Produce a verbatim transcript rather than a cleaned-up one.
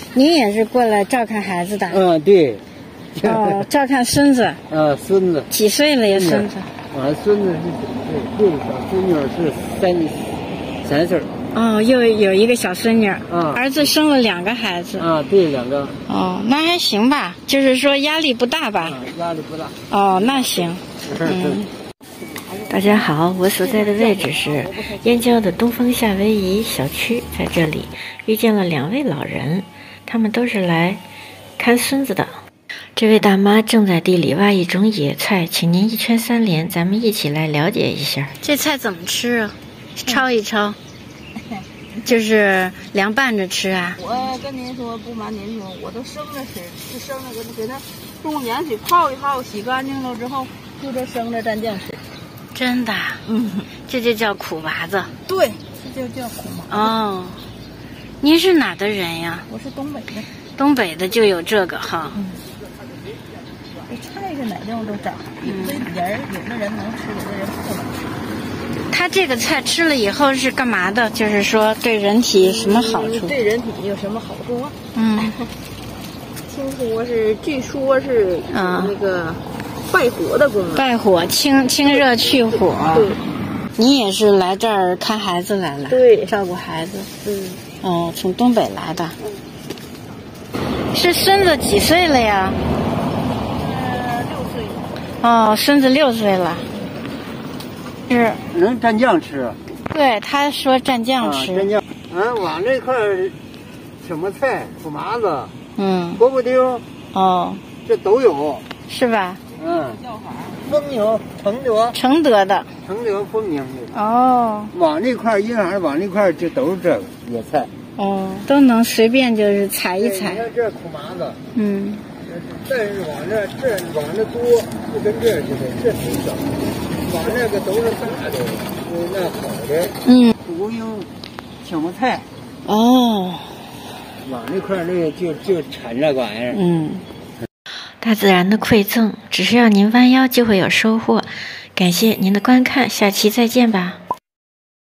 您也是过来照看孩子的？ 嗯，对。 哦，照看孙子。 啊，孙子几岁了呀？孙子？ 俺孙子是对对，小孙女是三三岁。 哦，又有一个小孙女。 啊， 儿子生了两个孩子。 啊，对，两个。 哦，那还行吧，就是说压力不大吧？ 啊，压力不大。 哦，那行。嗯。 大家好，我所在的位置是燕郊的东风夏威夷小区，在这里遇见了两位老人，他们都是来看孙子的。这位大妈正在地里挖一种野菜，请您一圈三连，咱们一起来了解一下。 这菜怎么吃啊？焯一焯，就是凉拌着吃啊？ 我跟您说，不瞒您说，我都生着吃，是生着给给它用盐水泡一泡，洗干净了之后，就这生着蘸酱吃。 真的？ 嗯， 这就叫苦娃子。 对，这就叫苦娃子。 哦，您是哪的人呀？ 我是东北的。 东北的就有这个哈。 嗯。这菜是哪地方都长，有的人有的人能吃，有的人不能吃。 它这个菜吃了以后是干嘛的？就是说对人体什么好处？ 嗯、对人体有什么好处啊？ 嗯， 听说是，据说是有那个败火的功能。 败火、清清热去火。 对。 你也是来这儿看孩子来了？ 对， 照顾孩子。 嗯。 哦，从东北来的。 嗯。 是孙子几岁了呀？ 呃，六岁。 哦，孙子六岁了。是能蘸酱吃。 对，他说蘸酱吃。 啊、蘸酱。嗯，往这块儿，什么菜？苦麻子。 嗯。 萝卜丁。 哦。 这都有。 是吧？ 嗯。丰牛，承德。 承德的。 承德丰牛。 哦。 往那块儿，婴儿往那块儿就都是这个野菜。 哦，都能随便就是采一采。 你看这苦麻子。 嗯。 但是往这这往这多，不跟这似的，这挺少。往那个都是大的，那好的。 嗯。 胡莺、小蘑菜。 哦。 往那块儿那就就产这个玩意儿。 嗯。 大自然的馈赠，只需要您弯腰就会有收获。感谢您的观看，下期再见吧。